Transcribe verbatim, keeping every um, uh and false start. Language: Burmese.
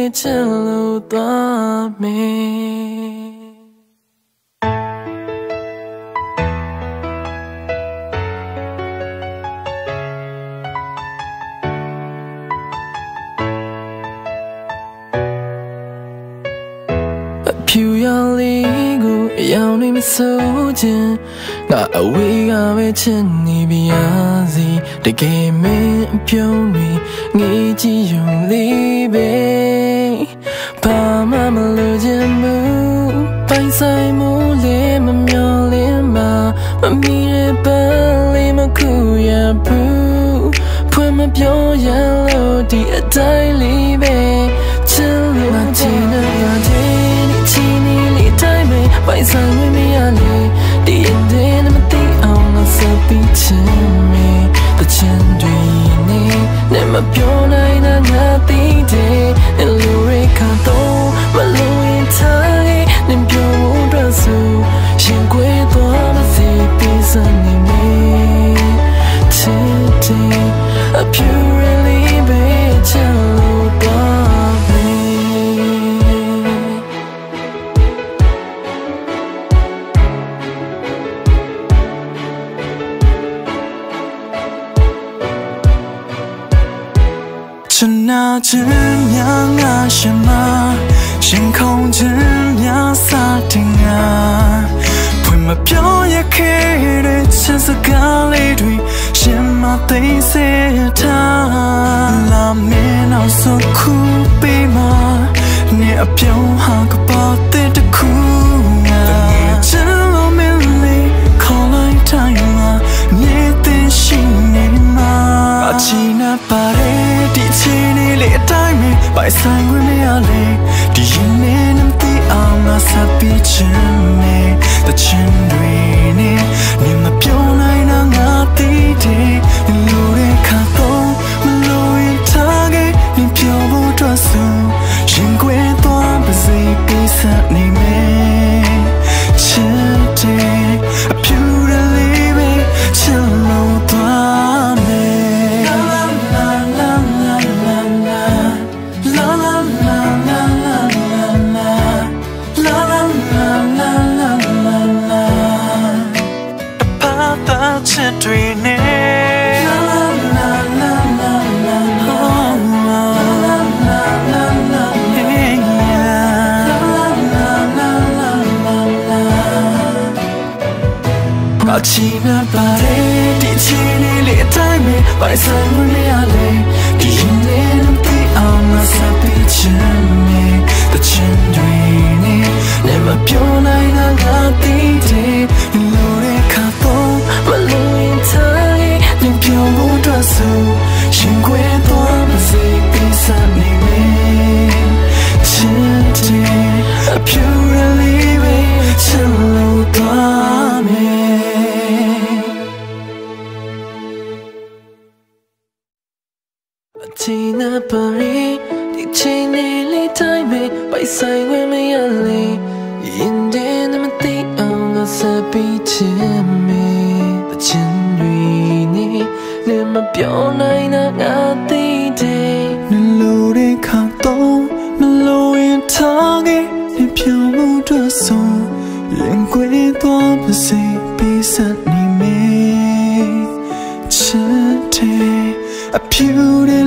ချစ်လို့သွားမယ်ဖြူရောင်လေးကိုအယောင်နေမစိုးခြင်းငါအဝေးကပဲချစ်နေပြရစီတကယ်မင်းအပြုံးတွေငေးကြည့်ရုံလေးပဲဘာမှမလို့ခြင်းဘူးပိုင်ဆိုင်မှုလေးမမျောလင်းမှာမမီရပါလေးမခုရဘူးဖွင့်မပြောရလို့ဒီအတိုင်းလေးပဲချစ်လို့ငါချင်တဲ့ငါချင်ချင်နေလေတိုင်းပဲပိုင်ဆိုင်ဝင်မရလေဒီရင်တဲ့မသိအောင်လို့စပီးချင်မေတချင်တွေနေနဲ့မပြောနိုင်တဲ့ငါသိတယ်လူတွေကတော့မလို့ရင်ထားခဲ့နေပြောဖို့အတွက်ဆိုရင်ခွေသွားမစေပြီးစနေမေချစ်တယ်အပြူရလေးပဲချစ်လို့သွား这那只鸟啊什么，星空之鸟撒丁啊，陪我飘也可以的，青色咖喱堆，什么对色它，拉面熬索苦悲嘛，你阿飘哈个包的的苦啊，真罗面里靠来太嘛，你的心里嘛，阿吉那巴嘞。ဒီချင်းလေးလေးအတိုင်းပဲပိုင်ဆိုင်ဝင်မရလေဒီရင်နဲ့နှမသိအောင်ငါဆက်ပြီးချင်နေတချင်တွေနဲ့နေမပြောနိုင်တာငါသိတယ်လူတွေခါတော့မလို့ရင်ထားခဲ့နေပြောဖို့အတွက်ဆိုရင်ခွဲသွားပါစေပြီးဆက်နေမယ်ချစ်တယ်အပြူရလေးပဲချစ်လို့သွားမယ်ချစ်တွေနဲ့လာလာလာလာလာလာလာလာလာလာလာငါချီနေပါတယ်ဒီချီနေလေအတိုင်းပဲပိုင်ဆိုင်မရလေဒီရင်နဲ့တီးအောင်မဆက်ပြီးချင်နေတချင်တွေနဲ့လည်းမပြောနိုင်တာငါသိတယ်လူတွေခါတော့မလို့ရင်ထားခဲ့နေပြောဖို့အတွက်ဆိုရင်ခွဲသွားပါစေပြီးစားနေမယ်ချစ်တယ်အပြူရလေးပဲချစ်လို့သွားမယ်အချင်းနာပါရီဒီချင်းလေးလေးတိုင်းပဲပိုက်ဆိုင်ဝင်မရလေရင်တဲ့မသိအောင်ငါဆက်ပြီးချင်မေတချင်တွေနေနေမပြောနိုင်တာငါသိတယ်နေလို့တဲ့ခါတော့မလို့ရင်ထားခဲ့နေပြောမှုတော့ဆိုရင်ခွေသွားပါစေပြီးဆက်နေမေချစ်တယ်အပြူတဲ့